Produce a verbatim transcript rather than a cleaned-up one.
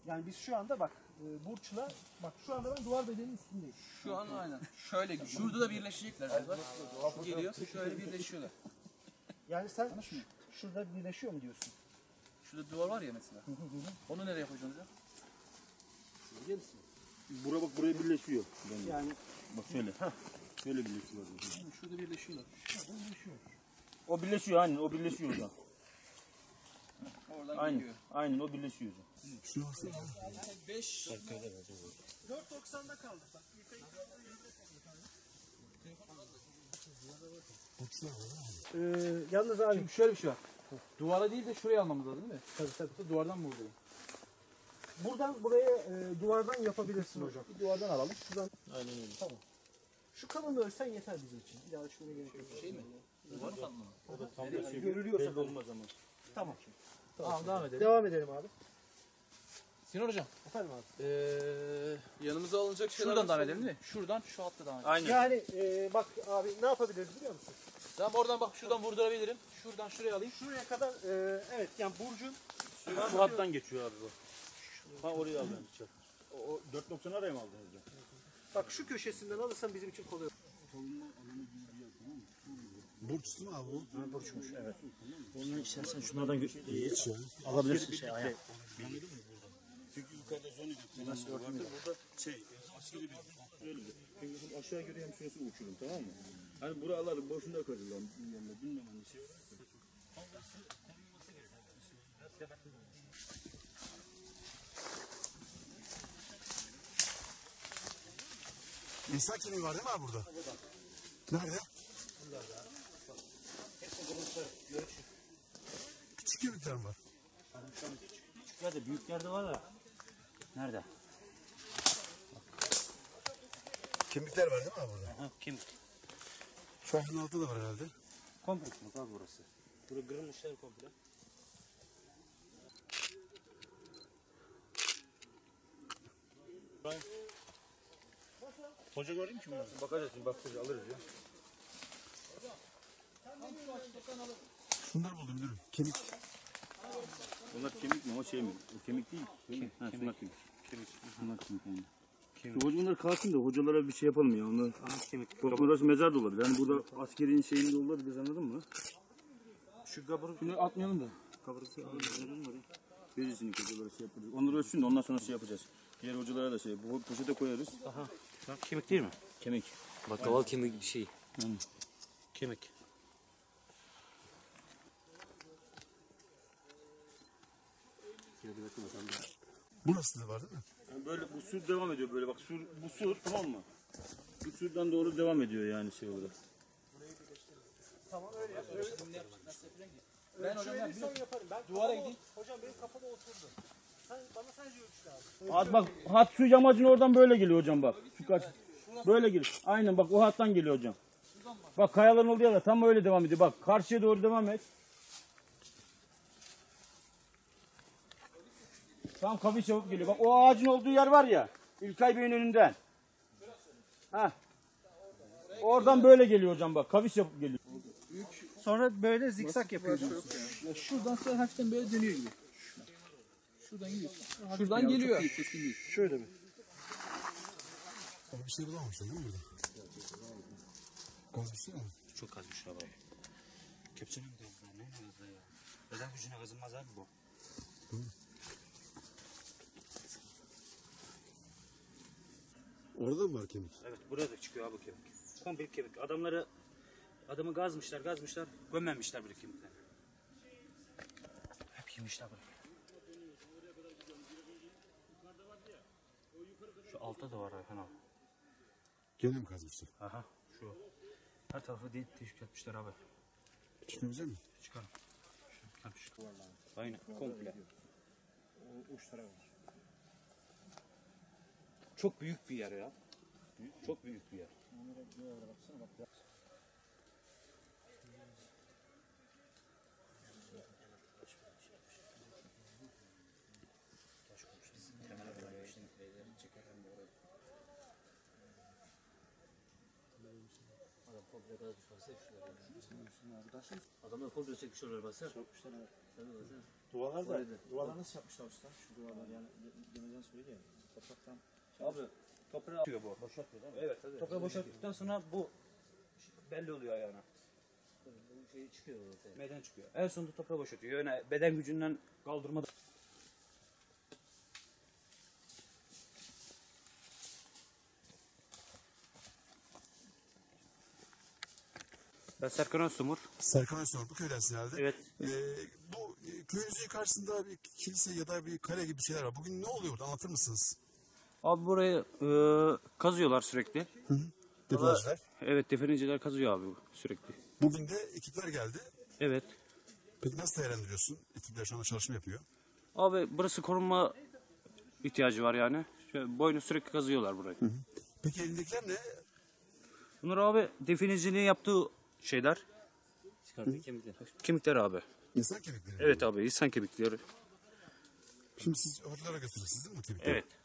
Yani biz şu anda bak e, Burç'la bak şu anda ben duvar bedenin üstündeyim. Şu an aynen. Şöyle gibi. Şurada da birleşecekler. Bak. Şu geliyor. Şöyle birleşiyorlar. Yani sen şurada birleşiyor mu diyorsun? Şurada duvar var ya mesela. Onu nereye yapacaksın hocam? Gelirsin. Bura bak buraya birleşiyor. Yani Bak şöyle. Heh. Şöyle birleşiyor. Yani şurada birleşiyorlar. şurada birleşiyor. O birleşiyor aynen. O birleşiyor hocam. Oradan Aynen. geliyor. Aynen o birleşiyor hocam. beş dört doksanda kaldık bak. Ee, yalnız abi Şimdi şöyle bir şey var. Duvara değil de şuraya almamız lazım değil mi? Tabii tabii. Duvardan mı vurdu? buradan buraya e, duvardan yapabilirsin hocam. Bir duvardan alalım. Şuradan Aynen öyle. tamam. Şu kalınlığı örsen yeter bizim için. Bir daha şuna gerek yok. Şey mi? Duvar mı kalın mı? O da tam da şey. Görülüyorsa Belli olmaz ama. tamam. Tamam devam edelim. Devam edelim abi. Sinan hocam. Efendim abi. Ee, yanımıza alınacak şeyler şuradan devam edelim değil mi? Şuradan şu altta devam edelim. Aynen. Yani e, bak abi ne yapabiliriz biliyor musun? Tamam oradan bak şuradan vurdurabilirim. Şuradan şuraya alayım. Şuraya kadar e, evet yani Burcu'nun Şu hattan geçiyor abi bu. Ha oraya aldım. O, o dört doksan araya mı aldın hocam? bak şu köşesinden alırsan bizim için kolay olur. Burçlu mu abi bu? Ha burçmuş evet. Ondan istersen şunlardan geç ya. Alabilirsin şey ayağı. Çünkü yukarıda zonu nasıl vardı burada şey askeri bir Öyle de. Şimdi aşağı göre hem şurası uçurum tamam mı? Hani buraları boşuna kazılan bilmem bilmem hani şey olarak da. İnsan kemiği var değil mi abi burada? Nerede? Küçük kemikler mi var? Küçüklerde büyüklerde var da. Nerede? Kemikler var değil mi abi burada? Ha kim? Şu ayağın altında da var herhalde. Komple kemik abi burası. Burası kırılmışlar komple. Hoca gördün mü ki bunu? Bakacağız şimdi bakacağız alırız ya. Şunları buldum müdürüm. Kemik. Onlar kemik mi o şey mi? O kemik değil. Kim? Ha, kemik. Kemik. Kemik. Bunlar kemik yani. Kemik. Hoca bunlar kalsın da hocalara bir şey yapalım ya. Onlar kemik. Bak burası mezar da olabilir. Yani burada askerin şeyinde olabilir anladın mı? Şu kabarık. Şunu atmayalım da. Kabarık şey alalım mı? Birisini hocalara şey yapacağız. Onları ölçsün de ondan sonra şey yapacağız. Diğer hocalara da şey bu poşete koyarız. Aha. Bak, kemik değil mi? Kemik. Bak kaval kemik bir şey. Hı. Kemik. Burası da var değil mi? Yani böyle bu sur devam ediyor böyle bak sur bu sur tamam mı? Bu surdan doğru devam ediyor yani şey olarak. Ben hocam ben Son yaparım. Ben duvara gideyim. hocam benim kafada oturdu. Sen bana sadece ölçü lazım. Hat bak hat su yamacın oradan böyle geliyor hocam bak. Şu kaç. Böyle geliyor. Aynen bak o hattan geliyor hocam. Bak kayaların olduğu yerde tam öyle devam ediyor. Bak karşıya doğru devam et. Tam kapı çabuk geliyor. Bak o ağacın olduğu yer var ya. İlkay Bey'in önünden. Ha. Oradan böyle geliyor hocam bak. Kavis yapıp geliyor. Sonra böyle zikzak yapıyorsunuz. Ya şuradan sonra hafiften böyle dönüyor gibi. Şuradan gidiyor. Şuradan geliyor. Şöyle mi? Abi bir şey bulamamışsın değil mi burada? Gaz bir şey mi? Çok kazmış abi. Kepçenin mi kazdılar? Ne kazdılar ya? Beden gücüne kazılmaz abi bu. Orada mı var kemik? Evet burada da çıkıyor abi kemik. Komple kemik. Adamları adamı gazmışlar gazmışlar. Gömmemişler böyle kemikleri. Hep yemişler böyle. Şu altta da var Ayhan abi. Gene mi kazmışsın? Aha şu. Her tarafı delik teşvik etmişler abi. Çıkabilir mi? Çıkarım. Şu, şu. Aynen komple. Uçlara var. Çok büyük bir yer ya. Çok büyük bir yer. Adamlar komple çekmiş oraları basa. Duvarlar da, duvarlar nasıl yapmışlar usta? Şu duvarlar yani Abi toprağı atıyor bu. Boşaltıyor değil mi? Evet. Tabii. Toprağı boşalttıktan sonra bu belli oluyor ayağına. Bu şey çıkıyor ortaya. Meydana çıkıyor. En sonunda toprağı boşaltıyor. Yani beden gücünden kaldırmada. Ben Serkan Özsumur. Serkan Öztürk bu köydensiniz herhalde. Evet. Ee, bu e, köyünüzün karşısında bir kilise ya da bir kale gibi bir şeyler var. Bugün ne oluyor burada anlatır mısınız? Abi burayı e, kazıyorlar sürekli. Defalarca. Evet, defineciler kazıyor abi sürekli. Bugün de ekipler geldi. Evet. Peki nasıl değerlendiriyorsun? Ekipler şu anda çalışma yapıyor. Abi burası korunma ihtiyacı var yani. Şöyle boynu sürekli kazıyorlar burayı. Peki elindekiler ne? Bunlar abi defineciliği yaptığı şeyler. Çıkarttığı kemikler. Kemikler abi. İnsan kemikleri. Evet abi, insan kemikleri. Şimdi siz hocalara gösteriyorsunuz değil mi bu kemikleri? Evet.